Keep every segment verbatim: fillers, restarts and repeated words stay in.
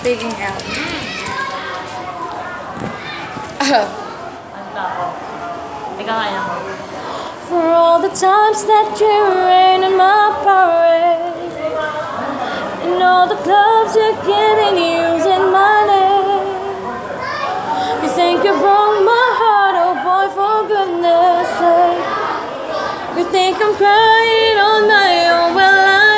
speaking out. For all the times that you rain in my parade, and all the clubs you're getting using my name. You think you broke my heart, oh boy, for goodness sake. You think I'm crying on my own, well I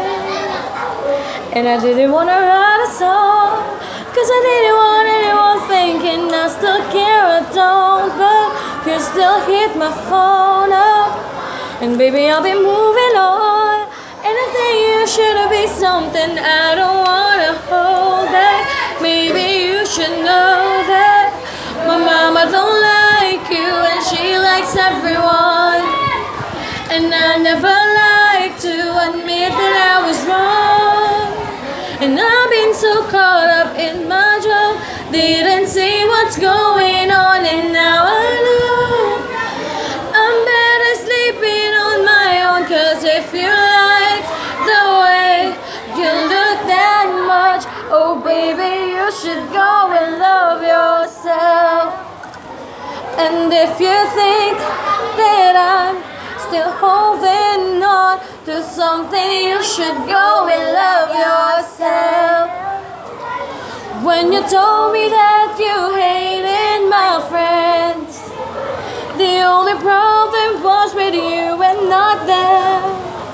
am. And I didn't want to write a song, cause I didn't want anyone thinking I still care, I don't. But you still hit my phone up, and baby I'll be moving on. And I think you should be something I don't wanna hold back. Maybe you should know that my mama don't like you and she likes everyone. And I never like to admit that I was wrong. And I've been so caught up in my job, didn't see what's going on, and now I know I'm better sleeping on my own. Cause if you like the way you look that much, oh baby, you should go and love yourself. And if you think that I'm still holding on to something, you should go and love yourself. When you told me that you hated my friends, the only problem was with you and not them.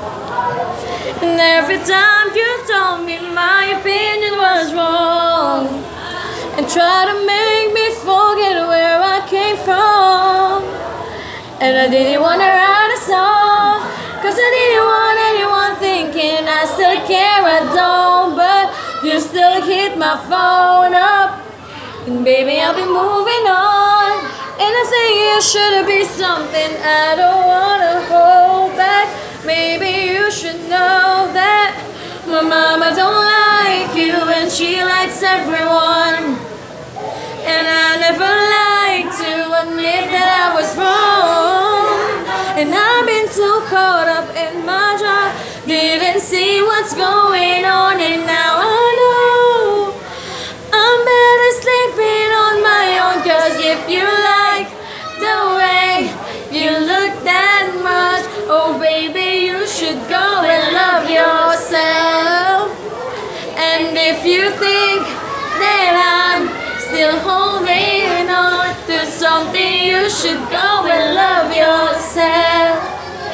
And every time you told me my opinion was wrong, and tried to make me forget where I came from. And I didn't want to write a song, cause I didn't want anyone thinking I still care, I don't. But you still hit my phone up, and baby I'll be moving on. And I think you should be something I don't wanna hold back. Maybe you should know that my mama don't like you and she likes everyone. And I never like to admit that I was wrong. And I've been so caught up in my job, didn't see what's going on, and now I know I'm better sleeping on my own. Cause if you like the way you look that much, oh baby, you should go and love yourself. And if you think that I'm still holding on to something, you should go and love yourself.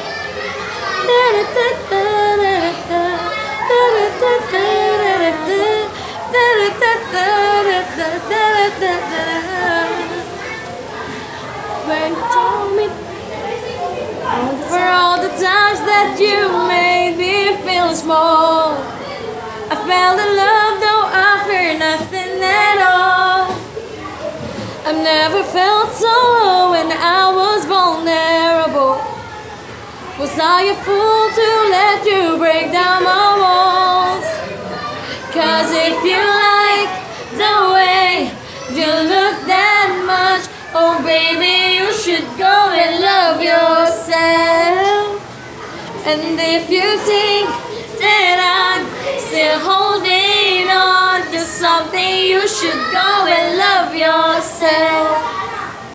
When you told me, for all the times that you made me feel small, I fell in love though I fear nothing at all. I've never felt so low when I was vulnerable. Was I a fool to let you break down my walls? Cause if you like the way you look that much, oh baby, you should go and love yourself. And if you think that I'm still holding on to something, you should go and love yourself.